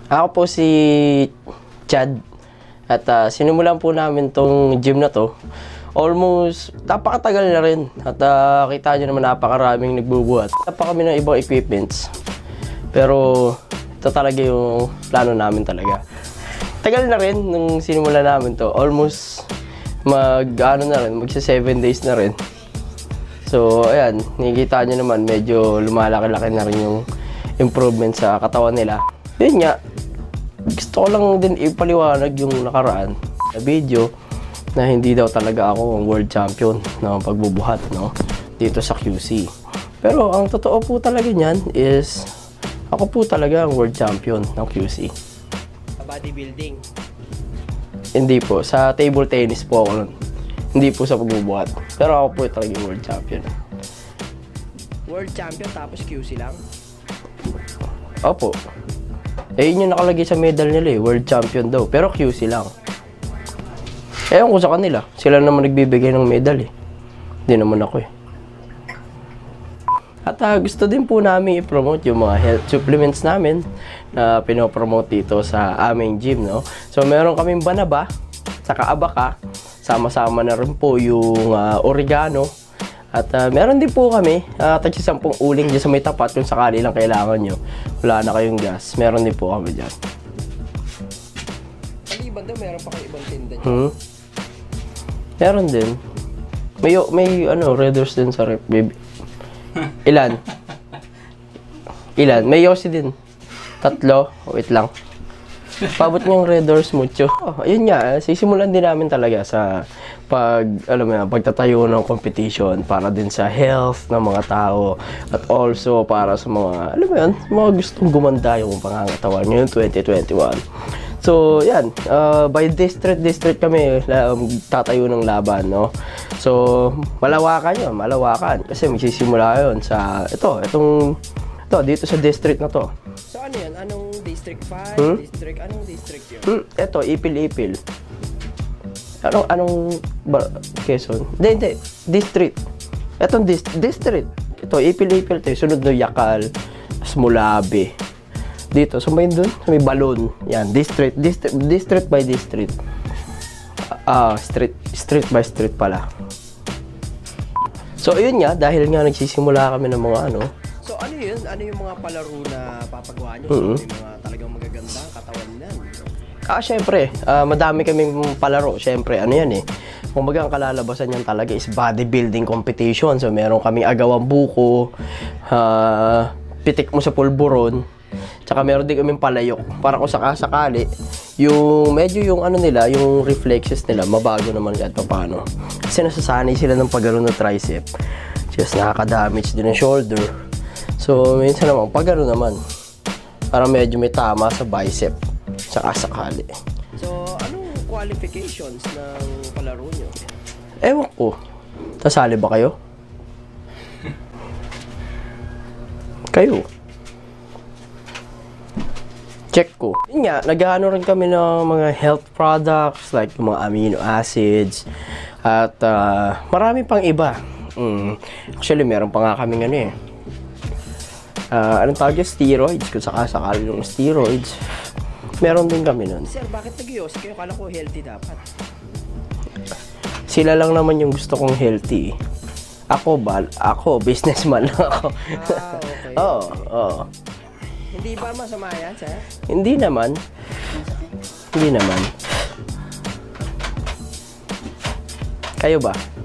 Ako po si Chad. At sinimulan po namin tong gym na to. Almost, napakatagal na rin. At kita nyo naman napakaraming nagbubuhat. Pa kami ng ibang equipments. Pero ito talaga yung plano namin talaga. Tagal na rin nung sinimula namin to. Almost magsa 7 days na rin. So, ayan, nakikita nyo naman, medyo lumalaki-laki na rin yung improvement sa katawan nila. Yun nga, gusto ko lang din ipaliwanag yung nakaraan na video na hindi daw talaga ako ang world champion ng pagbubuhat, no, dito sa QC. Pero ang totoo po talaga niyan is ako po talaga ang world champion ng QC. Sa bodybuilding? Hindi po. Sa table tennis po ako nun. Hindi po sa pagbubuhat. Pero ako po talaga yung world champion. World champion tapos QC lang? Opo. Eh, yun yung nakalagay sa medal nila eh. World champion daw. Pero QC lang. Ewan ko sa kanila. Sila naman nagbibigay ng medal eh. Hindi naman ako eh. At gusto din po namin i-promote yung mga health supplements namin na pinopromote dito sa aming gym, no? So, meron kaming Banaba, saka Abaka. Sama-sama na rin po yung oregano. At meron din po kami, tagsi 10 uling dyan sa may tapat kung sakali lang kailangan nyo. Wala na kayong gas. Meron din po kami dyan. Maliban daw, meron pa kayo ibang tinda dyan? Meron din. May Red Horse din sa rep, baby. Ilan? May Yossi din. 3. Wait lang. Pabot niyang Red Horse mucho. Ayun nga, sisimulan din namin talaga sa pagtatayo ng competition para din sa health ng mga tao at also para sa mga, mga gustong gumanda yung pangangatawan ngayong 2021. So, yan. By district kami tatayo ng laban, no? So, malawakan. Kasi magsisimula yun sa, ito, dito sa district na to. So, ano yan? Anong district 5? District? Anong district yun? Ito, Ipil. Anong Quezon? Hindi. District. Etong district. Ito, Ipil. Sunod no Yakal, Smulabe. Dito, so may doon, may balon. Yan, district by district. Street by street pala. So, ayun nga, dahil nga nagsisimula kami ng mga So, ano yun? Ano yung mga palaro na papagawa nyo? So, may mga talagang magaganda ang katawan niyan. Syempre, madami kaming palaro. Syempre, yan eh. Kumbaga, ang kalalabasan niyan talaga is bodybuilding competition. So, meron kaming agawang buko, pitik mo sa pulburon, tsaka meron din kaming palayok. Para kung sakasakali, yung medyo yung yung reflexes nila, mabago naman kahit paano. Kasi nasasanay sila ng pagano na tricep. Just nakaka-damage din ng shoulder. So, minsan naman, pagano naman, parang medyo may tama sa bicep. Sakasakali. So, anong qualifications ng palaro nyo? Ewan ko. Tasali ba kayo? Kayo? Check ko. Yun nga, nag-ano rin kami ng mga health products like mga amino acids at marami pang iba. Actually, meron pa nga kaming anong tawag yung steroids, kung sakasakali yung steroids. Meron din kami nun. Sir, bakit nag-iossi kayo? Kala ko healthy dapat. Sila lang naman yung gusto kong healthy. Ako, businessman lang ako. Okay. Oo. Hindi ba masama yan, sir? Hindi naman. Kayo ba?